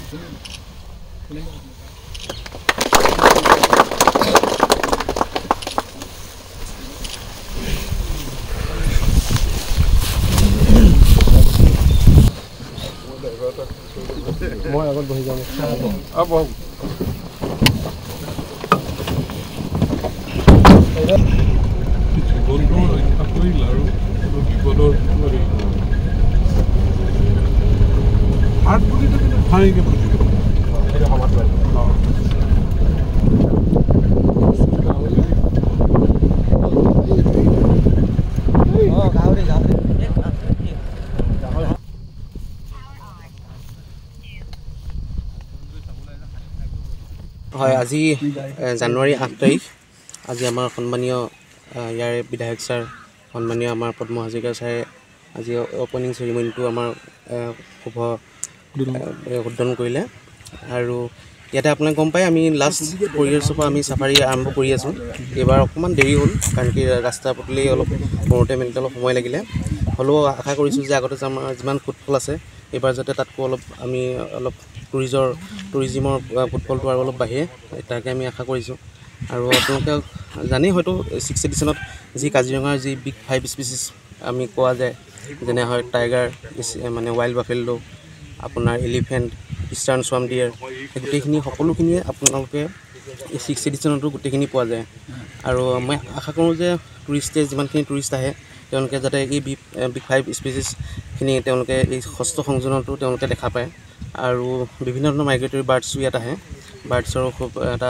মই আগত বহি যাম হয় আজি জানুৱাৰী 8 তাৰিখ আজি আমাৰ সন্মানীয় ইয়াৰে বিধায়ক ছাৰ সন্মানীয় আমাৰ পদ্ম হাজৰিকা ছাৰে আজি অপেনিং চেৰিমনিটো আমাৰ শুভ উদ্বোধন কৰিলে আৰু ইয়াতে আপোনাক গম পাই আমি লাষ্ট 4 years পৰা আমি চাফাৰী আৰম্ভ কৰি আছোঁ এইবাৰ অকণমান দেৰি হ'ল কাৰণ কি ৰাস্তা পদূলি অলপ কৰোঁতে মেলোঁতে অলপ সময় লাগিলে হ'লেও আশা কৰিছোঁ যে আগতে আমাৰ যিমান ফুটফল আছে এইবাৰ যাতে তাতকৈ অলপ আমি অলপ টুৰিজিমৰ ফুটফলটো আৰু অলপ বাঢ়ে তাকে আমি আশা কৰিছোঁ আৰু আপোনালোকে জানেই হয়তো 6th editionত যি কাজিৰঙাৰ যি বিগ 5 স্পিচিছ আমি কোৱা যায় যেনে হয় টাইগাৰ মানে ৱাইল্ড বাফেলো আপোনাৰ এলিফেণ্ট ইষ্টাৰ্ণ স্ৱাম ডিয়াৰ গোটেইখিনি সকলোখিনিয়ে আপোনালোকে 6th editionতো গোটেইখিনি পোৱা যায় আৰু মই আশা কৰোঁ যে টুৰিষ্টে যিমানখিনি টুৰিষ্ট আহে তেওঁলোকে যাতে এই বিগ 5 স্পিচিছখিনি তেওঁলোকে এই ষষ্ঠ সংযোজনটো তেওঁলোকে দেখা পায় আৰু বিভিন্ন ধৰণৰ মাইগ্ৰেটৰী বাৰ্ডছো ইয়াত আহে বাৰ্ডছৰো খুব এটা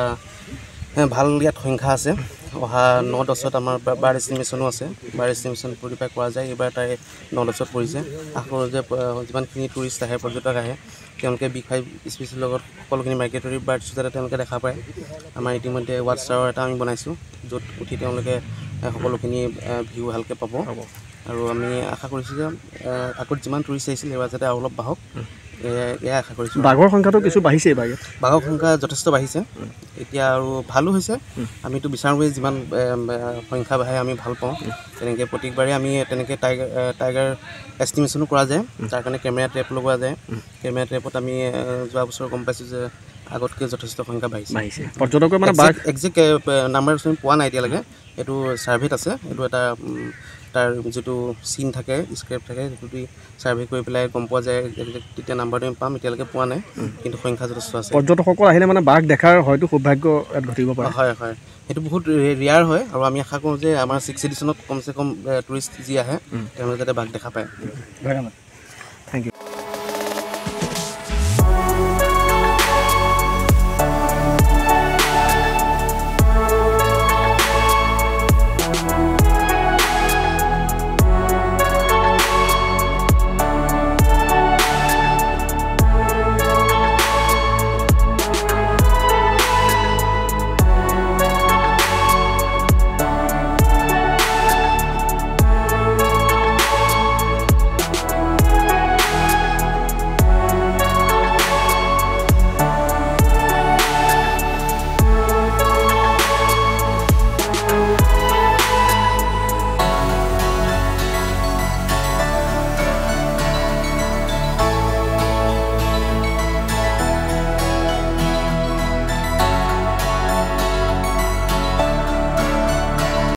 ভাল ইয়াত সংখ্যা আছে অহা 9-10ত আমাৰ বাৰ্ড এষ্টিমেশ্যনো আছে বাৰ্ড এষ্টিমেশ্যন প্ৰতিপাই কৰা যায় এইবাৰ তাই 9-10ত পৰিছে আশা কৰোঁ যে যিমানখিনি টুৰিষ্ট আহে পৰ্যটক আহে তেওঁলোকে বিগ 5 স্পিচিছৰ লগত সকলোখিনি মাইগ্ৰেটৰী বাৰ্ডছ যাতে তেওঁলোকে দেখা পায় আমাৰ ইতিমধ্যে ৱাটছ টাৱাৰ এটা আমি বনাইছোঁ য'ত উঠি তেওঁলোকে সকলোখিনি ভিউ ভালকৈ পাব আৰু আমি আশা কৰিছোঁ যে আগত যিমান টুৰিষ্ট আহিছিল এইবাৰ যাতে আৰু অলপ বাঢ়ক এয়া আশা কৰিছোঁ বাঘৰ সংখ্যাটো কিছু বাঢ়িছে এইবাৰ বাঘৰ সংখ্যা যথেষ্ট বাঢ়িছে এতিয়া আৰু ভালো হৈছে আমিতো বিচাৰোঁৱেই যিমান সংখ্যা বাঢ়ে আমি ভাল পাওঁ তেনেকৈ প্ৰত্যেকবাৰে আমি তেনেকৈ টাইগাৰ এষ্টিমেশ্যনো কৰা যায় তাৰ কাৰণে কেমেৰা ট্ৰেপ লগোৱা যায় কেমেৰা ট্ৰেপত আমি যোৱা বছৰ গম পাইছোঁ যে আগতকৈ যথেষ্ট সংখ্যা বাঢ়িছে পৰ্যটকৰ মানে একজেক্ট নাম্বাৰ আমি পোৱা নাই এতিয়ালৈকে এইটো ছাৰ্ভেত আছে এইটো এটা তাৰ যিটো চিন থাকে স্ক্ৰেপ থাকে সেইটো দি ছাৰ্ভে কৰি পেলাই গম পোৱা যায় তেতিয়া নাম্বাৰটো আমি পাম এতিয়ালৈকে পোৱা নাই কিন্তু সংখ্যা যথেষ্ট আছে পৰ্যটকসকল আহিলে মানে বাঘ দেখাৰ হয়তো সৌভাগ্য ইয়াত ঘটিব পাৰে হয় হয় সেইটো বহুত ৰেয়াৰ হয় আৰু আমি আশা কৰোঁ যে আমাৰ 6th editionত কমচে কম টুৰিষ্ট যি আহে তেওঁলোকে যাতে বাঘ দেখা পায় ধন্যবাদ